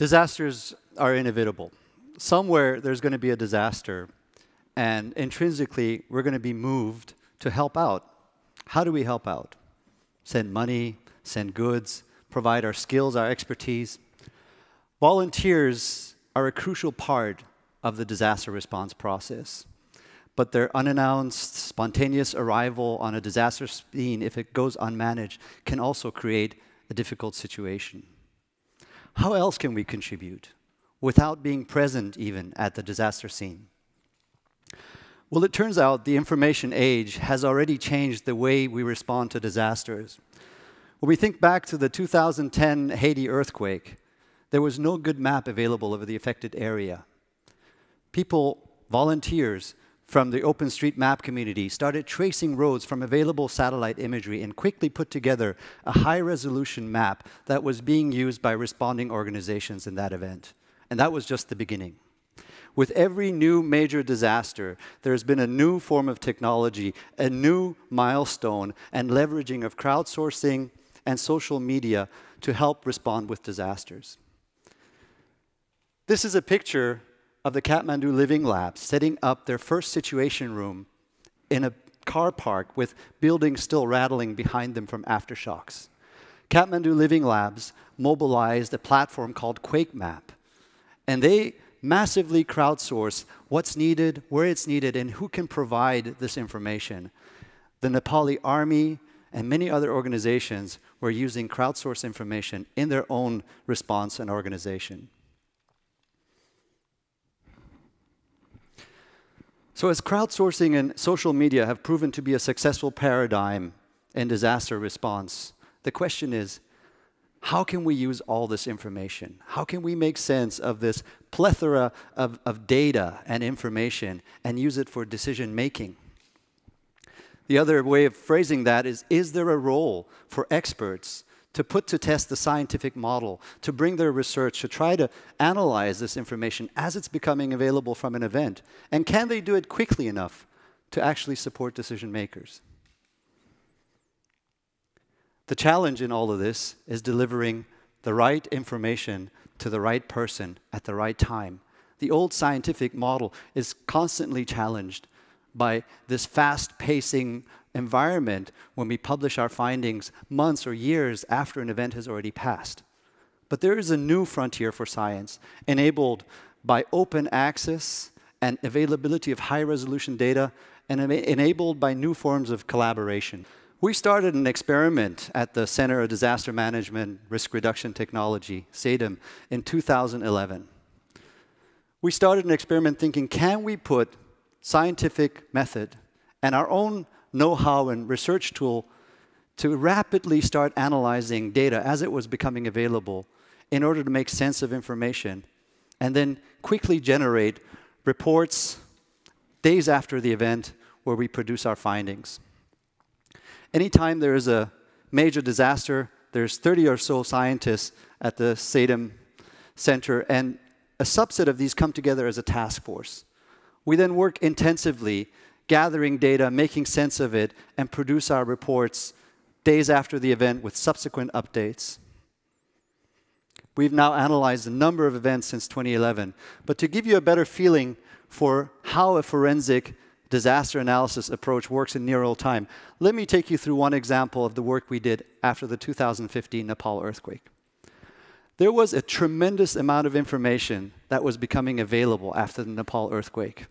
Disasters are inevitable. Somewhere there's going to be a disaster, and intrinsically we're going to be moved to help out. How do we help out? Send money, send goods, provide our skills, our expertise. Volunteers are a crucial part of the disaster response process. But their unannounced, spontaneous arrival on a disaster scene, if it goes unmanaged, can also create a difficult situation. How else can we contribute without being present even at the disaster scene? Well, it turns out the information age has already changed the way we respond to disasters. When we think back to the 2010 Haiti earthquake, there was no good map available of the affected area. People, volunteers from the OpenStreetMap community, started tracing roads from available satellite imagery and quickly put together a high-resolution map that was being used by responding organizations in that event. And that was just the beginning. With every new major disaster, there's been a new form of technology, a new milestone, and leveraging of crowdsourcing and social media to help respond with disasters. This is a picture of the Kathmandu Living Labs setting up their first situation room in a car park with buildings still rattling behind them from aftershocks. Kathmandu Living Labs mobilized a platform called QuakeMap, and they massively crowdsource what's needed, where it's needed, and who can provide this information. The Nepali army and many other organizations were using crowdsourced information in their own response and organization. So as crowdsourcing and social media have proven to be a successful paradigm in disaster response, the question is, how can we use all this information? How can we make sense of this plethora of data and information and use it for decision making? The other way of phrasing that is there a role for experts to put to test the scientific model, to bring their research, to try to analyze this information as it's becoming available from an event? And can they do it quickly enough to actually support decision makers? The challenge in all of this is delivering the right information to the right person at the right time. The old scientific model is constantly challenged by this fast-pacing environment when we publish our findings months or years after an event has already passed. But there is a new frontier for science, enabled by open access and availability of high-resolution data, and enabled by new forms of collaboration. We started an experiment at the Center of Disaster Management Risk Reduction Technology, CEDM, in 2011. We started an experiment thinking, can we put scientific method and our own know-how and research tool to rapidly start analyzing data as it was becoming available in order to make sense of information, and then quickly generate reports days after the event where we produce our findings. Anytime there is a major disaster, there's 30 or so scientists at the CEDM Center, and a subset of these come together as a task force. We then work intensively, gathering data, making sense of it, and produce our reports days after the event with subsequent updates. We've now analyzed a number of events since 2011, but to give you a better feeling for how a forensic disaster analysis approach works in near real time, let me take you through one example of the work we did after the 2015 Nepal earthquake. There was a tremendous amount of information that was becoming available after the Nepal earthquake.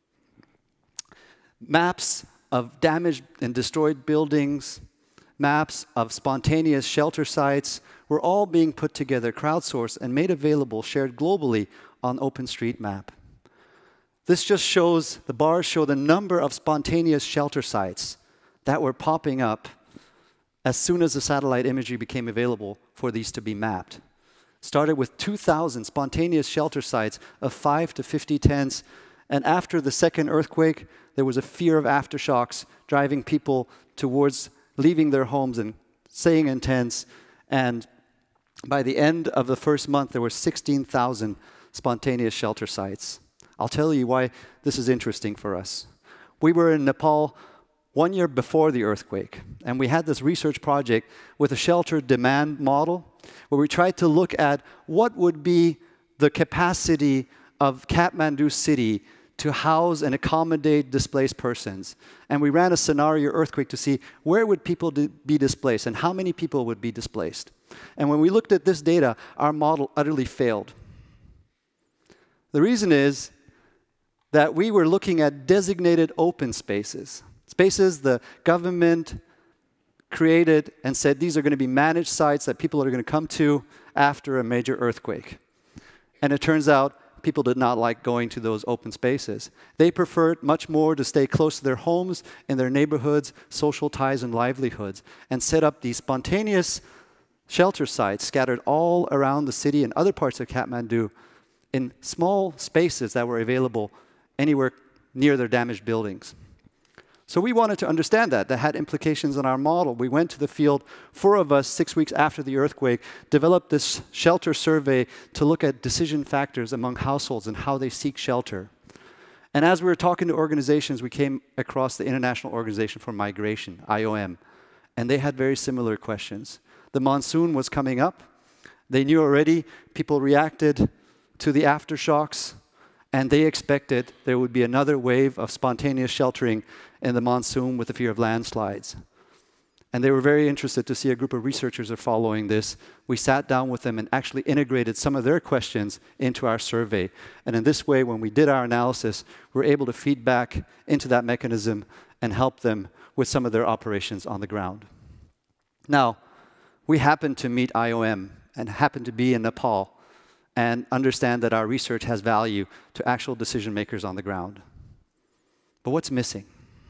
Maps of damaged and destroyed buildings, maps of spontaneous shelter sites were all being put together, crowdsourced, and made available, shared globally on OpenStreetMap. This just shows, the bars show the number of spontaneous shelter sites that were popping up as soon as the satellite imagery became available for these to be mapped. Started with 2,000 spontaneous shelter sites of 5 to 50 tents, and after the second earthquake, there was a fear of aftershocks driving people towards leaving their homes and staying in tents. And by the end of the first month, there were 16,000 spontaneous shelter sites. I'll tell you why this is interesting for us. We were in Nepal 1 year before the earthquake. And we had this research project with a shelter demand model where we tried to look at what would be the capacity of Kathmandu city to house and accommodate displaced persons. And we ran a scenario earthquake to see where would people be displaced and how many people would be displaced. And when we looked at this data, our model utterly failed. The reason is that we were looking at designated open spaces. Spaces the government created and said these are going to be managed sites that people are going to come to after a major earthquake. And it turns out people did not like going to those open spaces. They preferred much more to stay close to their homes, in their neighborhoods, social ties and livelihoods, and set up these spontaneous shelter sites scattered all around the city and other parts of Kathmandu in small spaces that were available anywhere near their damaged buildings. So we wanted to understand that. That had implications on our model. We went to the field, 4 of us, 6 weeks after the earthquake, developed this shelter survey to look at decision factors among households and how they seek shelter. And as we were talking to organizations, we came across the International Organization for Migration, IOM, and they had very similar questions. The monsoon was coming up. They knew already people reacted to the aftershocks, and they expected there would be another wave of spontaneous sheltering in the monsoon with the fear of landslides. And they were very interested to see a group of researchers are following this. We sat down with them and actually integrated some of their questions into our survey. And in this way, when we did our analysis, we were able to feed back into that mechanism and help them with some of their operations on the ground. Now, we happened to meet IOM and happened to be in Nepal and understand that our research has value to actual decision makers on the ground. But what's missing?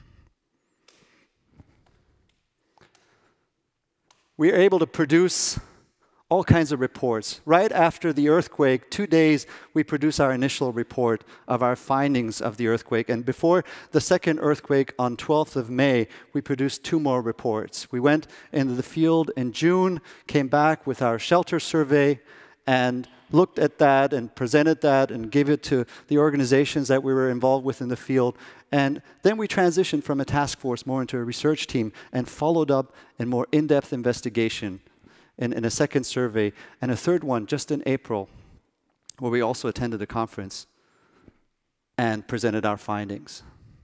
We are able to produce all kinds of reports. Right after the earthquake, 2 days, we produce our initial report of our findings of the earthquake. And before the second earthquake on 12th of May, we produced 2 more reports. We went into the field in June, came back with our shelter survey, and looked at that and presented that and gave it to the organizations that we were involved with in the field. And then we transitioned from a task force more into a research team and followed up in more in-depth investigation in a second survey, and a third one just in April, where we also attended a conference and presented our findings.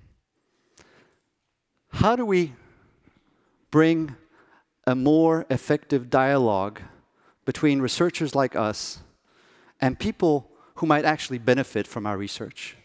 How do we bring a more effective dialogue between researchers like us and people who might actually benefit from our research?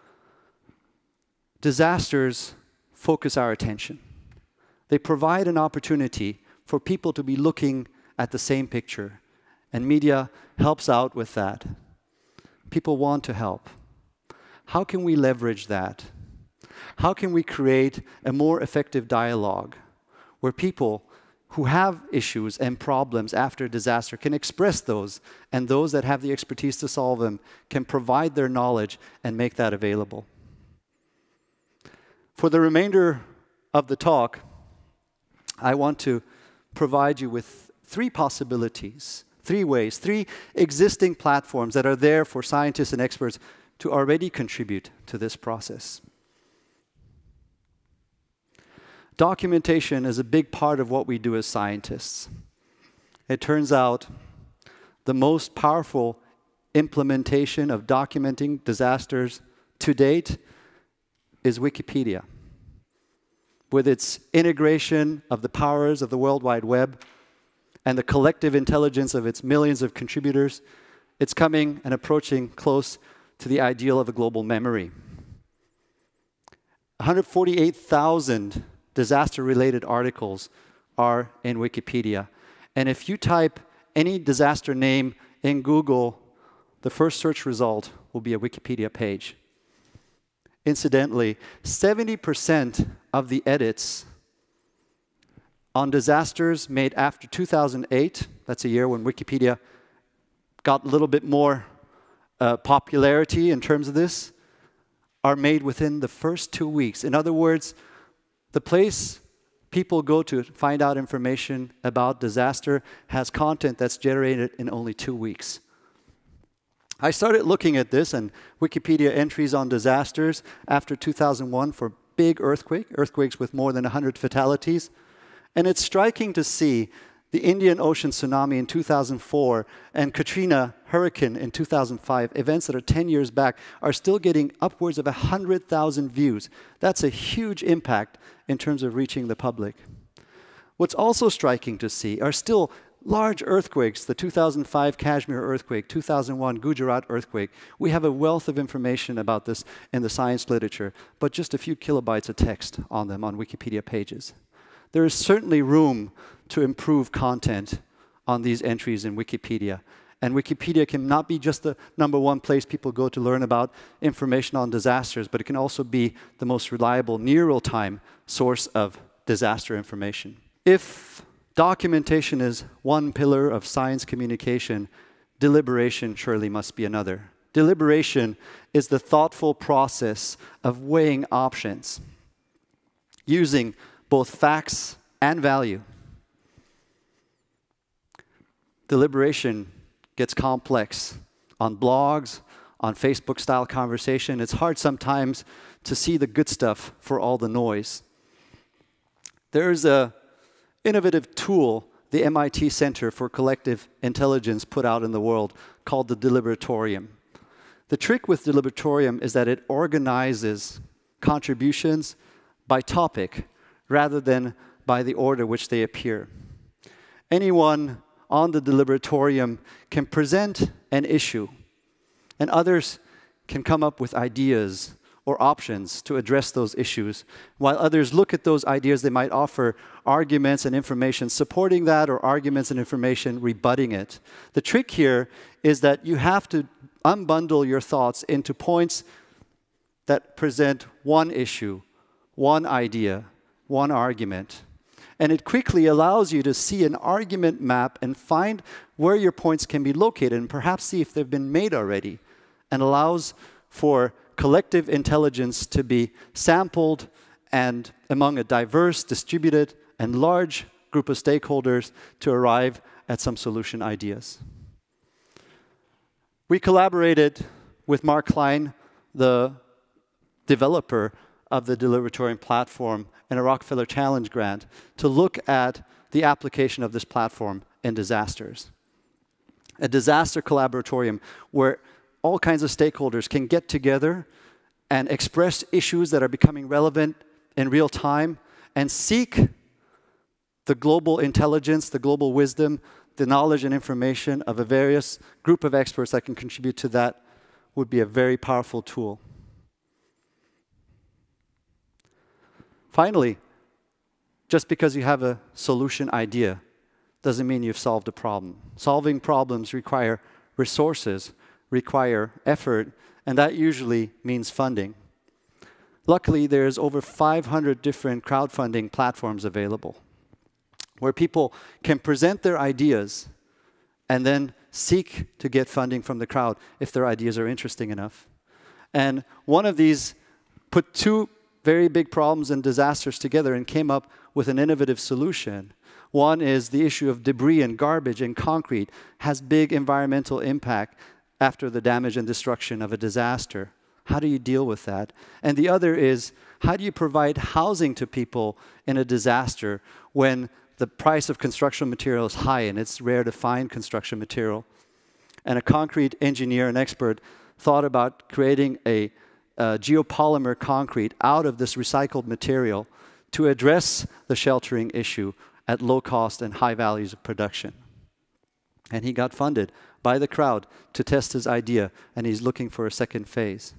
Disasters focus our attention. They provide an opportunity for people to be looking at the same picture, and media helps out with that. People want to help. How can we leverage that? How can we create a more effective dialogue where people who have issues and problems after a disaster can express those, and those that have the expertise to solve them can provide their knowledge and make that available? For the remainder of the talk, I want to provide you with 3 possibilities, 3 ways, 3 existing platforms that are there for scientists and experts to already contribute to this process. Documentation is a big part of what we do as scientists. It turns out the most powerful implementation of documenting disasters to date is Wikipedia. With its integration of the powers of the World Wide Web and the collective intelligence of its millions of contributors, it's coming and approaching close to the ideal of a global memory. 148,000 disaster-related articles are in Wikipedia. And if you type any disaster name in Google, the first search result will be a Wikipedia page. Incidentally, 70% of the edits on disasters made after 2008, that's a year when Wikipedia got a little bit more popularity in terms of this, are made within the first 2 weeks. In other words, the place people go to find out information about disaster has content that's generated in only 2 weeks. I started looking at this and Wikipedia entries on disasters after 2001 for big earthquakes with more than 100 fatalities. And it's striking to see the Indian Ocean tsunami in 2004 and Katrina hurricane in 2005, events that are 10 years back, are still getting upwards of 100,000 views. That's a huge impact in terms of reaching the public. What's also striking to see are still large earthquakes, the 2005 Kashmir earthquake, 2001 Gujarat earthquake. We have a wealth of information about this in the science literature, but just a few kilobytes of text on them on Wikipedia pages. There is certainly room to improve content on these entries in Wikipedia. And Wikipedia can not be just the #1 place people go to learn about information on disasters, but it can also be the most reliable, near real-time source of disaster information. If documentation is one pillar of science communication, deliberation surely must be another. Deliberation is the thoughtful process of weighing options, using both facts and value. Deliberation gets complex on blogs, on Facebook-style conversation. It's hard sometimes to see the good stuff for all the noise. There's an innovative tool the MIT Center for Collective Intelligence put out in the world called the Deliberatorium. The trick with Deliberatorium is that it organizes contributions by topic rather than by the order which they appear. Anyone on the Deliberatorium can present an issue, and others can come up with ideas or options to address those issues. While others look at those ideas, they might offer arguments and information supporting that, or arguments and information rebutting it. The trick here is that you have to unbundle your thoughts into points that present one issue, one idea, one argument. And it quickly allows you to see an argument map and find where your points can be located, and perhaps see if they've been made already, and allows for collective intelligence to be sampled and among a diverse, distributed, and large group of stakeholders to arrive at some solution ideas. We collaborated with Mark Klein, the developer of the Deliberatorium platform, and a Rockefeller Challenge grant to look at the application of this platform in disasters. A disaster collaboratorium where all kinds of stakeholders can get together and express issues that are becoming relevant in real time and seek the global intelligence, the global wisdom, the knowledge and information of a various group of experts that can contribute to that would be a very powerful tool. Finally, just because you have a solution idea doesn't mean you've solved a problem. Solving problems require resources, require effort, and that usually means funding. Luckily, there's over 500 different crowdfunding platforms available where people can present their ideas and then seek to get funding from the crowd if their ideas are interesting enough. And one of these put two very big problems and disasters together and came up with an innovative solution. One is the issue of debris and garbage and concrete has big environmental impact after the damage and destruction of a disaster. How do you deal with that? And the other is, how do you provide housing to people in a disaster when the price of construction material is high and it's rare to find construction material? And a concrete engineer and expert thought about creating a geopolymer concrete out of this recycled material to address the sheltering issue at low cost and high values of production. And he got funded by the crowd to test his idea, and he's looking for a second phase.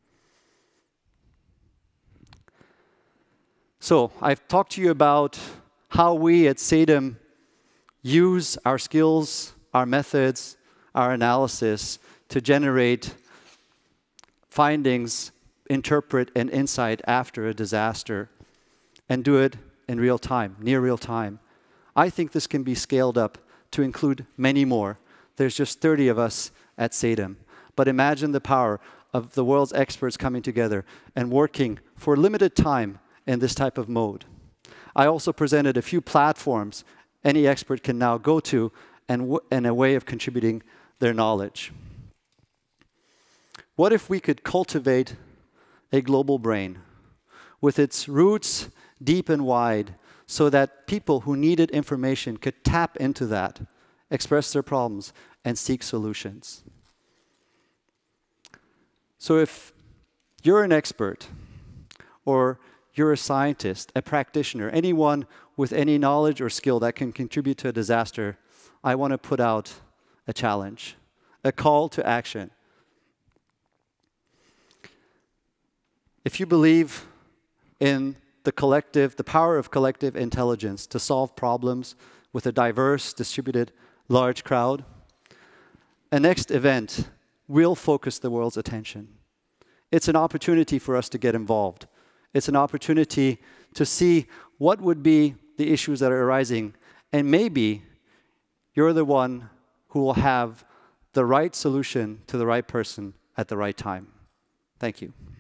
So I've talked to you about how we at SADM use our skills, our methods, our analysis to generate findings, interpret, and insight after a disaster, and do it in real time, near real time. I think this can be scaled up to include many more. There's just 30 of us at SADM. But imagine the power of the world's experts coming together and working for a limited time in this type of mode. I also presented a few platforms any expert can now go to and a way of contributing their knowledge. What if we could cultivate a global brain with its roots deep and wide, so that people who needed information could tap into that, express their problems, and seek solutions. So if you're an expert, or you're a scientist, a practitioner, anyone with any knowledge or skill that can contribute to a disaster, I want to put out a challenge, a call to action. If you believe in the power of collective intelligence to solve problems with a diverse, distributed, large crowd, a next event will focus the world's attention. It's an opportunity for us to get involved. It's an opportunity to see what would be the issues that are arising, and maybe you're the one who will have the right solution to the right person at the right time. Thank you.